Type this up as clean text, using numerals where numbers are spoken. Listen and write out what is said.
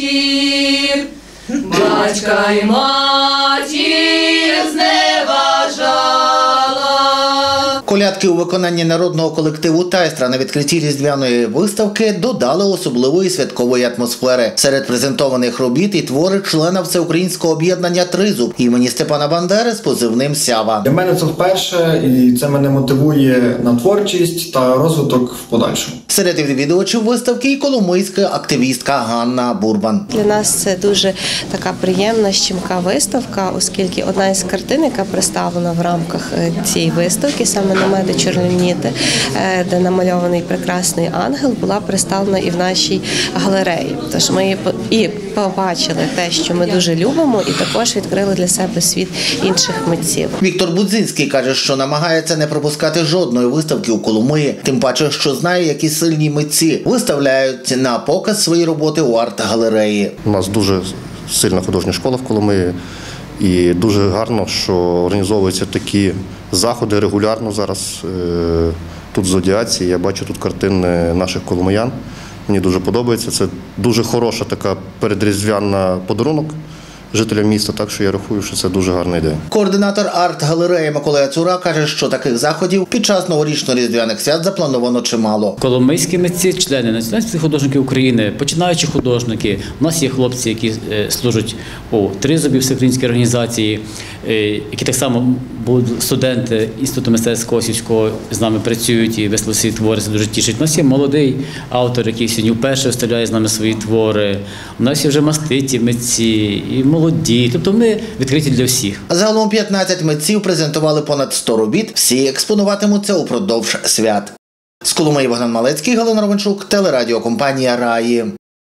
матір, батька й матір зневажала. Колядки у виконанні народного колективу «Тайстра» на відкритті різдвяної виставки додали особливої святкової атмосфери. Серед презентованих робіт і твори члена Всеукраїнського об'єднання «Тризуб» імені Степана Бандери з позивним «Сява». Для мене це вперше, і це мене мотивує на творчість та розвиток в подальшому. Серед відвідувачів виставки і коломийська активістка Ганна Бурбан. Для нас це дуже така приємна, щемка виставка, оскільки одна із картин, яка представлена в рамках цієї виставки, саме «Намеди чорноніти», де намальований прекрасний ангел, була представлена і в нашій галереї. Тож ми і побачили те, що ми дуже любимо, і також відкрили для себе світ інших митців. Віктор Будзинський каже, що намагається не пропускати жодної виставки у Коломиї, тим паче, що знає, які сильні митці виставляють на показ свої роботи у арт-галереї. У нас дуже сильна художня школа в Коломиї, і дуже гарно, що організовуються такі заходи регулярно зараз. Тут в Зодіаці я бачу тут картини наших коломиян. Мені дуже подобається. Це дуже хороша така передріздвяна подарунок жителям міста, так що я рахую, що це дуже гарна ідея. Координатор арт-галереї Микола Яцура каже, що таких заходів під час новорічно-різдвяних свят заплановано чимало. Коломийські митці, члени Національної художників України, починаючі художники. У нас є хлопці, які служать у Тризубі, всеукраїнській організації, які так само будуть студенти Інституту мистецтв Косівського, з нами працюють і висловили свої твори, це дуже тішить. У нас є молодий автор, який сьогодні вперше виставляє з нами свої твори. У нас є вже маститі митці і молоді, тобто ми відкриті для всіх. Загалом 15 митців презентували понад 100 робіт, всі експонуватимуться упродовж свят. З Коломиї Богдан Малецький, Галина Романчук, телерадіокомпанія «Раї».